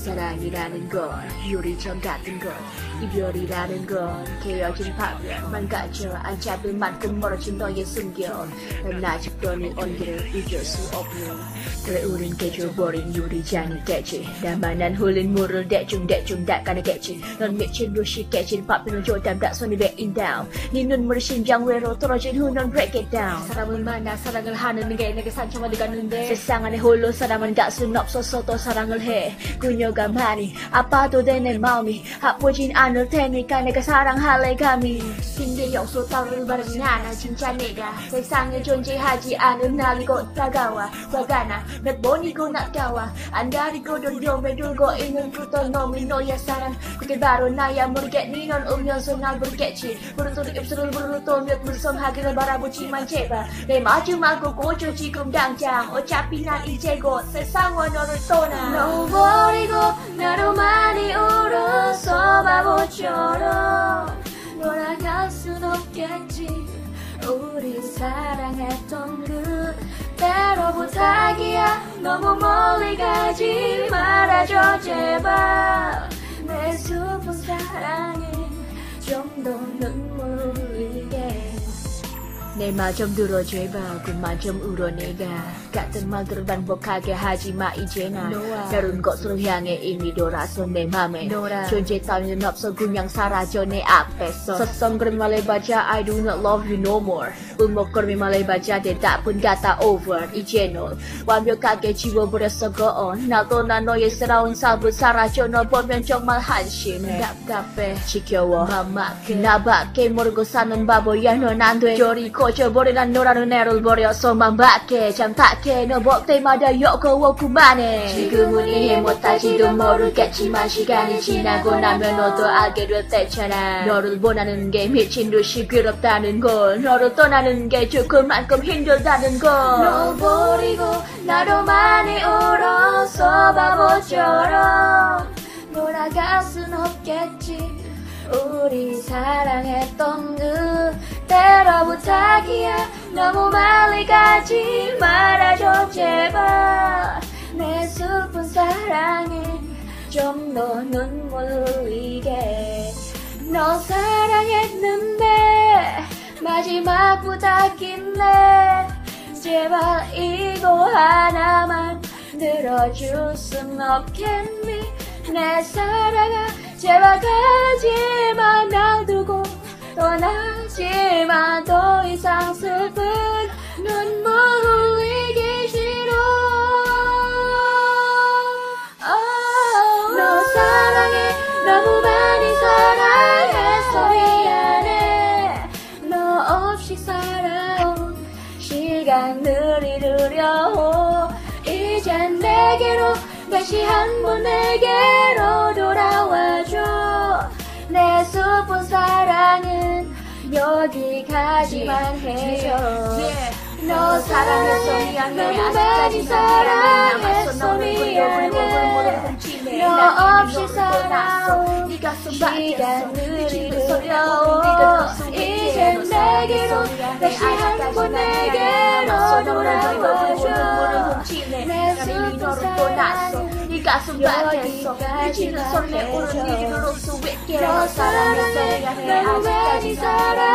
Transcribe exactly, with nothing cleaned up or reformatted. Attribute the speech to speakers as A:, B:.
A: 사랑이라는 건 유리창 같은 것 이별이라는 건 개어진 파편 망가져 안 잡을 만큼 멀어진 너의 숨겨 난 아직도 네 온기를 잊을 수 없는 그래 우린 깨져버린 유리창이 되지 나만한 흘린 물을 대충대충 닦아내겠지 넌 미친 듯이 깨진 파편을 조담다 손이 베인 down 네 눈물이 심장 외로 떨어진 후 넌 break it down 사람을 만나 사랑을 하는 게 내게 상처가 돼가는데 세상 안에 홀로 사람은 갈 순 없어서 또 사랑을 해 그녀가 많이 아파도 돼 내 마음이 아프진 않을 테니까 내가 사랑할래 감히 핑계 용서 따위를 바라진 않아 진짜 내가 세상에 존재하지 않은 날이 곧 다가와 화가 나 몇 번이고 나가와 안 가리고 돌려매 돌고 있는 그던 놈이 너의 사랑 그게 바로 나야 모르겠니 넌 울면서 날 부르겠지 부른 소리 입술을 부르르 떨며 불성하기를 바라보지만 제발 내 마지막을 꽂혀 지금 당장 어차피 난 이제 곧 세상과 너를 떠나 너 버리고 나로 많이 울어서 바보처럼 돌아갈 순 없겠지 우리 사랑했던 그대로 부탁이야 너무 멀리 가지 말아줘 제발 내 슬픈 사랑에 좀 더 눈물 흘리게 내 말 좀 들어 제발 그만 좀 울어 내가 같은 말들을 반복하게 하지마 이제 난 다른 곳으로 향해 이미 돌아서 내 맘에 존재 따위는 없어 그냥 사라져 내 앞에서 서성거리 말해봤자 I do not love you no more 울먹거리 말해봤자 대답은 같아 over 이제 넌 완벽하게 지워버렸어 go on 나도 난 너의 새로운 삶을 사라져 너 보면 정말 한심해 답답해 지겨워 맘막해 나밖에 모르고 사는 바보야 넌 안 돼 저리 고쳐버리란 너라는 애를 버려서만 밖에 잠탁해 너 볼 때마다 여거워 그만해 지금은 이해 못할지도 모르겠지만 시간이 지나고 나면 너도 알게 될 때잖아 너를 원하는 게 미친 듯이 괴롭다는 걸 너를 떠나는 게 죽을 만큼 힘들다는 걸 너 버리고 나도 많이 울어서 바보처럼 돌아갈 순 없겠지 우리 사랑했던 그대로 부탁이야 너무 멀리 가지 말아줘 제발 내 슬픈 사랑에 좀 더 눈물 흘리게 너 사랑했는데 마지막 부탁인데 제발 이거 하나만 들어줄 순 없겠니 내 사랑아 제발 가지마 날 두고 떠나지마 더 이상 슬픈 눈물 흘리기 싫어 oh, 너 사랑해 너무 많이 사랑해서 미안해 너 없이 살아온 시간들이 느려오 이젠 내게로 다시 한번 내게로 돌아와줘 내 슬픈 사랑은 여기까지만 해줘 yeah. 너 사랑해서 미안해 너무 많이 사랑해서 미안해 너 없이 살아온 시간들이 느려오 이젠 내게로 다시 한번 내게로 돌아와줘 내 슬픈 사랑은 네 가슴 밖에서 미치는 손에 오른 일을 올 수 있게 너 사랑해 너무 많이 사랑해